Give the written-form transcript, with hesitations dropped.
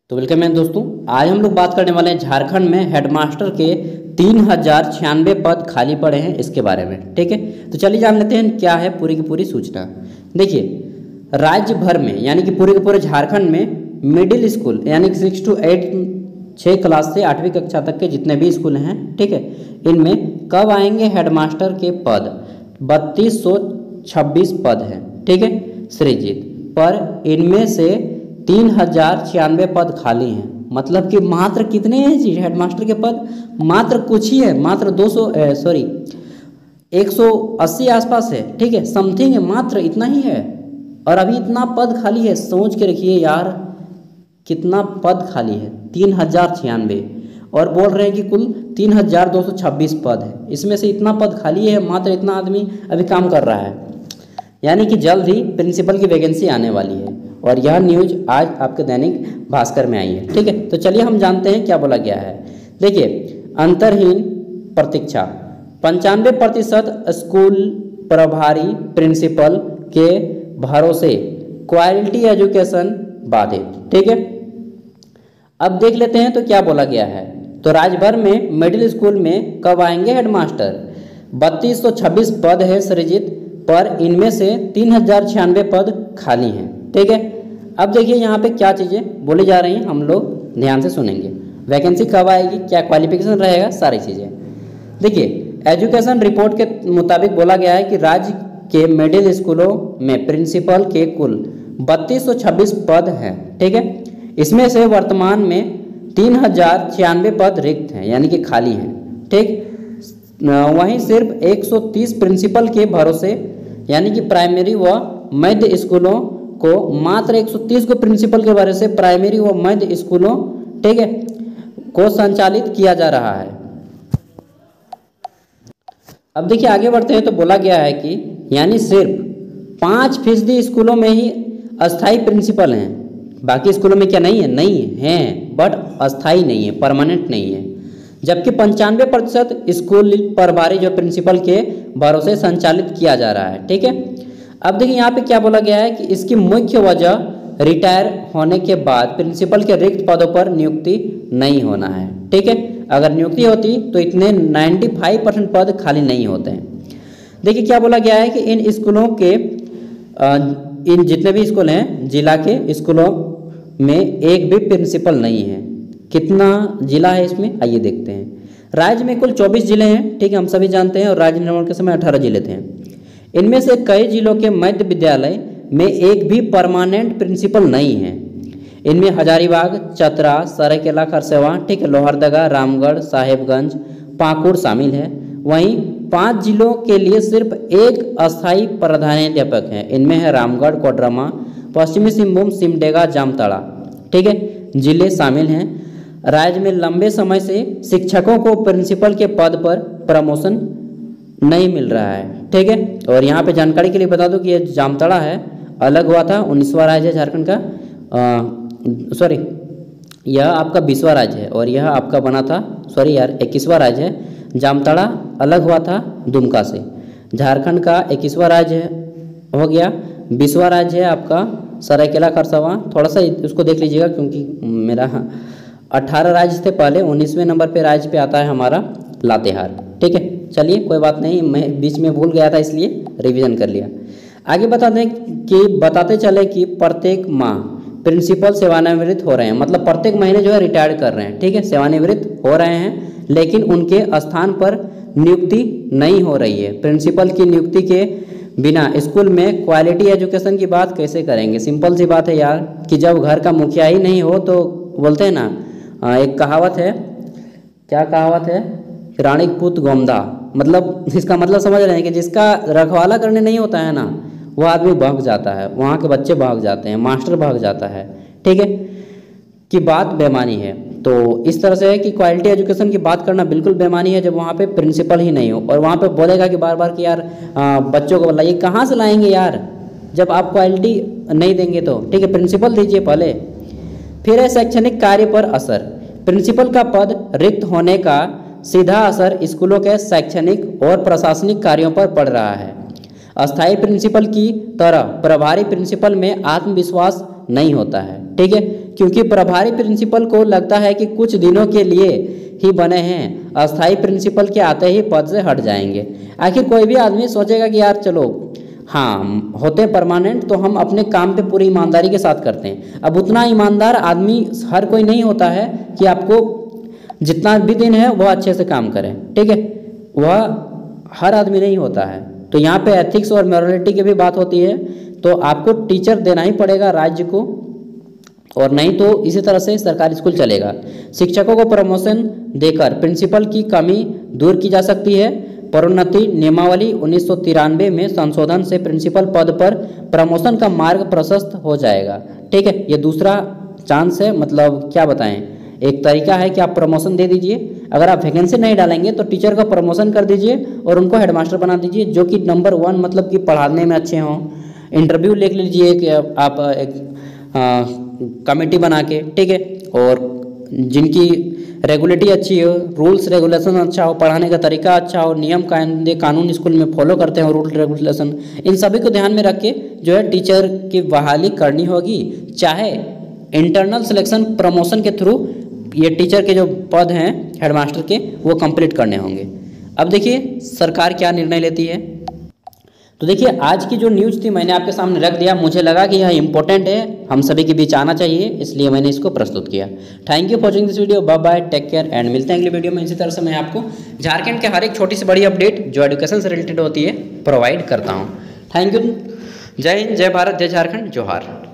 तो वेलकम है दोस्तों। आज हम लोग बात करने वाले हैं झारखंड में हेडमास्टर के 3096 पद खाली पड़े हैं इसके बारे में। ठीक है, तो चलिए जान लेते हैं क्या है पूरी की पूरी सूचना। देखिए, राज्य भर में यानी कि पूरे के पूरे झारखंड में मिडिल स्कूल यानी कि 6 to 8 6 क्लास से 8वीं कक्षा तक के जितने भी स्कूल हैं, ठीक है, इनमें कब आएंगे हेडमास्टर के पद? 3226 पद हैं, ठीक है, सृजित, पर इनमें से 3096 पद खाली हैं। मतलब कि मात्र कितने हैं जी हेडमास्टर के पद? मात्र कुछ ही है, मात्र 180 आसपास है, ठीक है, समथिंग है, मात्र इतना ही है। और अभी इतना पद खाली है, सोच के रखिए यार कितना पद खाली है, 3096, और बोल रहे हैं कि कुल 3226 पद है। इसमें से इतना पद खाली है, मात्र इतना आदमी अभी काम कर रहा है, यानी कि जल्द ही प्रिंसिपल की वैकेंसी आने वाली है। और यह न्यूज आज आपके दैनिक भास्कर में आई है। ठीक है, तो चलिए हम जानते हैं क्या बोला गया है। देखिए, अंतरहीन प्रतीक्षा, 95% स्कूल प्रभारी प्रिंसिपल के भरोसे, क्वालिटी एजुकेशन बाधित। ठीक है, अब देख लेते हैं तो क्या बोला गया है। तो राज्य भर में मिडिल स्कूल में कब आएंगे हेडमास्टर? 3226 पद है सृजित, पर इनमें से 3096 पद खाली हैं। ठीक है, अब देखिए यहाँ पे क्या चीज़ें बोली जा रही हैं, हम लोग ध्यान से सुनेंगे। वैकेंसी कब आएगी, क्या क्वालिफिकेशन रहेगा, सारी चीज़ें। देखिए, एजुकेशन रिपोर्ट के मुताबिक बोला गया है कि राज्य के मिडिल स्कूलों में प्रिंसिपल के कुल 3226 पद हैं। ठीक है, इसमें से वर्तमान में 3096 पद रिक्त हैं यानी कि खाली हैं। ठीक, वहीं सिर्फ 130 प्रिंसिपल के भरोसे यानी कि प्राइमरी व मध्य स्कूलों को, मात्र 130 को प्रिंसिपल के भरोसे प्राइमरी व मध्य स्कूलों, ठीक है, को संचालित किया जा रहा है। अब देखिए आगे बढ़ते हैं तो बोला गया है कि यानी सिर्फ 5% स्कूलों में ही अस्थाई प्रिंसिपल हैं। बाकी स्कूलों में क्या नहीं है? नहीं है, बट अस्थाई नहीं है, परमानेंट नहीं है। जबकि 95% स्कूल प्रभारी जो प्रिंसिपल के भरोसे संचालित किया जा रहा है। ठीक है, अब देखिए यहाँ पे क्या बोला गया है कि इसकी मुख्य वजह रिटायर होने के बाद प्रिंसिपल के रिक्त पदों पर नियुक्ति नहीं होना है। ठीक है, अगर नियुक्ति होती तो इतने 95% पद खाली नहीं होते हैं। देखिए क्या बोला गया है कि इन स्कूलों के इन जितने भी स्कूल हैं जिला के स्कूलों में एक भी प्रिंसिपल नहीं है। कितना जिला है इसमें, आइए देखते हैं। राज्य में कुल 24 जिले हैं, ठीक है, हम सभी जानते हैं, और राज्य निर्माण के समय 18 जिले थे। इनमें से कई जिलों के मध्य विद्यालय में एक भी परमानेंट प्रिंसिपल नहीं है। इनमें हजारीबाग, चतरा, सरायकेला, खरसेवा, ठीक है, लोहरदगा, रामगढ़, साहेबगंज, पाकुड़ शामिल है। वहीं 5 जिलों के लिए सिर्फ एक अस्थायी प्रधानाध्यापक है। इनमें है रामगढ़, कोडरमा, पश्चिमी सिंहभूम, सिमडेगा, जामताड़ा, ठीक है, जिले शामिल हैं। राज्य में लंबे समय से शिक्षकों को प्रिंसिपल के पद पर प्रमोशन नहीं मिल रहा है। ठीक है, और यहाँ पे जानकारी के लिए बता दूं कि ये जामताड़ा है, अलग हुआ था, 19वां राज्य है झारखंड का, सॉरी यह आपका 20वां राज्य है, और यह आपका बना था, सॉरी यार 21वां राज्य है। जामताड़ा अलग हुआ था दुमका से। झारखंड का 21वां राज्य हो गया, 20वां राज्य है आपका सरायकेला खरसावां। थोड़ा सा उसको देख लीजिएगा क्योंकि मेरा 18 राज्य थे पहले, 19वें नंबर पे राज्य पे आता है हमारा लातेहार। ठीक है, चलिए कोई बात नहीं, मैं बीच में भूल गया था इसलिए रिवीजन कर लिया। आगे बताते चले कि प्रत्येक माह प्रिंसिपल सेवानिवृत्त हो रहे हैं, मतलब प्रत्येक महीने जो है रिटायर कर रहे हैं। ठीक है, सेवानिवृत्त हो रहे हैं, लेकिन उनके स्थान पर नियुक्ति नहीं हो रही है। प्रिंसिपल की नियुक्ति के बिना स्कूल में क्वालिटी एजुकेशन की बात कैसे करेंगे? सिंपल सी बात है यार कि जब घर का मुखिया ही नहीं हो तो बोलते हैं ना, एक कहावत है, क्या कहावत है, रानी पुत गोमदा, मतलब इसका मतलब समझ रहे हैं कि जिसका रखवाला करने नहीं होता है ना, वो आदमी भाग जाता है, वहाँ के बच्चे भाग जाते हैं, मास्टर भाग जाता है। ठीक है, कि बात बेमानी है। तो इस तरह से है कि क्वालिटी एजुकेशन की बात करना बिल्कुल बेमानी है जब वहाँ पे प्रिंसिपल ही नहीं हो, और वहाँ पे बोलेगा कि बार बार कि यार बच्चों को बुलाइए, कहाँ से लाएंगे यार जब आप क्वालिटी नहीं देंगे तो। ठीक है, प्रिंसिपल दीजिए पहले। फिर है शैक्षणिक कार्य पर असर। प्रिंसिपल का पद रिक्त होने का सीधा असर स्कूलों के शैक्षणिक और प्रशासनिक कार्यों पर पड़ रहा है। अस्थायी प्रिंसिपल की तरह प्रभारी प्रिंसिपल में आत्मविश्वास नहीं होता है। ठीक है, क्योंकि प्रभारी प्रिंसिपल को लगता है कि कुछ दिनों के लिए ही बने हैं, अस्थाई प्रिंसिपल के आते ही पद से हट जाएंगे। आखिर कोई भी आदमी सोचेगा कि यार चलो हाँ होते परमानेंट तो हम अपने काम पे पूरी ईमानदारी के साथ करते हैं। अब उतना ईमानदार आदमी हर कोई नहीं होता है कि आपको जितना भी दिन है वह अच्छे से काम करें, ठीक है, वह हर आदमी नहीं होता है। तो यहाँ पे एथिक्स और मॉरलिटी की भी बात होती है। तो आपको टीचर देना ही पड़ेगा राज्य को, और नहीं तो इसी तरह से सरकारी स्कूल चलेगा। शिक्षकों को प्रमोशन देकर प्रिंसिपल की कमी दूर की जा सकती है। प्रोन्नति नियमावली 1993 में संशोधन से प्रिंसिपल पद पर प्रमोशन का मार्ग प्रशस्त हो जाएगा, ठीक है। ये दूसरा चांस है, मतलब क्या बताएं, एक तरीका है कि आप प्रमोशन दे दीजिए। अगर आप वैकेंसी नहीं डालेंगे तो टीचर का प्रमोशन कर दीजिए और उनको हेडमास्टर बना दीजिए, जो कि नंबर 1 मतलब कि पढ़ाने में अच्छे हों। इंटरव्यू लिख लीजिए कि आप एक कमेटी बना के, ठीक है, और जिनकी रेगुलेटी अच्छी हो, रूल्स रेगुलेशन अच्छा हो, पढ़ाने का तरीका अच्छा हो, नियम कानून स्कूल में फॉलो करते हो, रूल रेगुलेशन, इन सभी को ध्यान में रख के जो है टीचर की बहाली करनी होगी। चाहे इंटरनल सिलेक्शन प्रमोशन के थ्रू ये टीचर के जो पद हैं हेडमास्टर के वो कंप्लीट करने होंगे। अब देखिए सरकार क्या निर्णय लेती है। तो देखिए आज की जो न्यूज़ थी मैंने आपके सामने रख दिया, मुझे लगा कि यह इंपॉर्टेंट है, हम सभी के बीच आना चाहिए, इसलिए मैंने इसको प्रस्तुत किया। Thank you for watching this video, bye bye, take care and मिलते हैं अगले वीडियो में। इसी तरह से मैं आपको झारखंड के हर एक छोटी से बड़ी अपडेट जो एजुकेशन से रिलेटेड होती है प्रोवाइड करता हूँ। Thank you. जय हिंद, जय भारत, जय झारखंड, जोहार।